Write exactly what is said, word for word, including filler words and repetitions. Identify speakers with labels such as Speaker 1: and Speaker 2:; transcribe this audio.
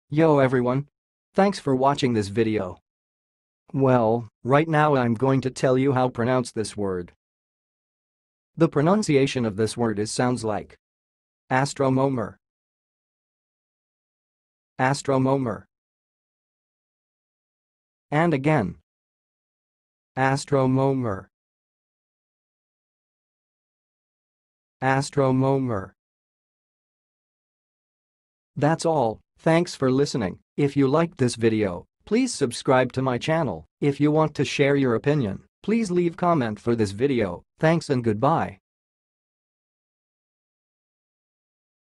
Speaker 1: Yo everyone! Thanks for watching this video. Well, right now I'm going to tell you how to pronounce this word. The pronunciation of this word is sounds like Astromomer. Astromomer. And again. Astromomer. Astromomer. That's all. Thanks for listening. If you liked this video, please subscribe to my channel. If you want to share your opinion, please leave comment for this video. Thanks and goodbye.